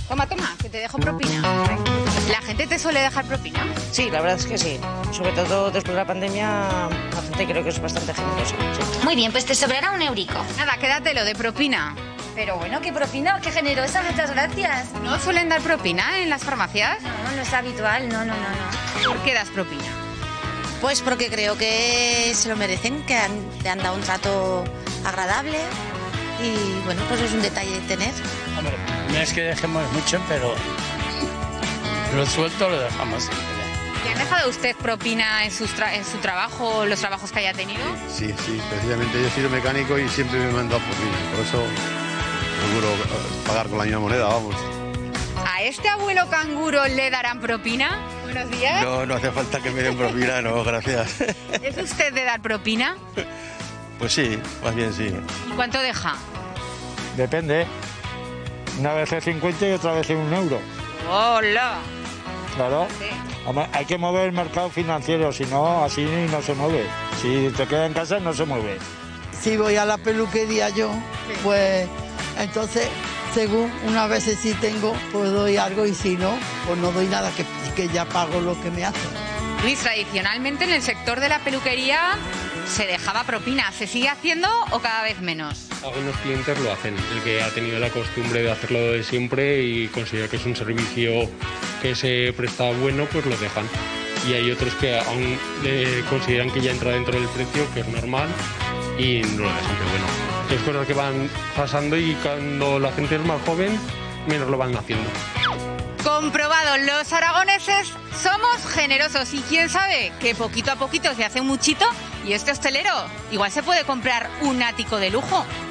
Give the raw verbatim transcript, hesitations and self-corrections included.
Toma, toma, que te dejo propina. ¿La gente te suele dejar propina? Sí, la verdad es que sí. Sobre todo después de la pandemia, la gente creo que es bastante generosa. Sí. Muy bien, pues te sobrará un eurico. Nada, quédatelo de propina. Pero bueno, qué propina, qué generosa, muchas gracias. ¿No suelen dar propina en las farmacias? No, no es habitual, no, no, no, no. ¿Por qué das propina? Pues porque creo que se lo merecen, que han, te han dado un trato agradable y bueno, pues es un detalle de tener. Hombre, no es que dejemos mucho, pero lo suelto lo dejamos siempre. ¿Le han dejado usted propina en, sus tra en su trabajo, los trabajos que haya tenido? Sí, sí, precisamente yo he sido mecánico y siempre me he mandado propina, por eso procuro pagar con la misma moneda, vamos. ¿A este abuelo canguro le darán propina? Buenos días. No, no hace falta que me den propina, no, gracias. ¿Es usted de dar propina? Pues sí, más bien sí. ¿Y cuánto deja? Depende. Una vez es cincuenta y otra vez es un euro. ¡Hola! Claro. Sí. Además, hay que mover el mercado financiero, si no, así no se mueve. Si te quedas en casa, no se mueve. Si voy a la peluquería yo, sí. Pues entonces, según unas veces sí tengo, pues doy algo y si no, pues no doy nada, que, que ya pago lo que me hacen. Luis, tradicionalmente en el sector de la peluquería se dejaba propina. ¿Se sigue haciendo o cada vez menos? Algunos clientes lo hacen, el que ha tenido la costumbre de hacerlo de siempre y considera que es un servicio que se presta bueno, pues lo dejan. Y hay otros que aún eh, consideran que ya entra dentro del precio, que es normal, y no lo dejan, pero bueno. Es cosas que van pasando y cuando la gente es más joven, menos lo van haciendo. Comprobado, los aragoneses somos generosos y quién sabe que poquito a poquito se hace un muchito y este hostelero igual se puede comprar un ático de lujo.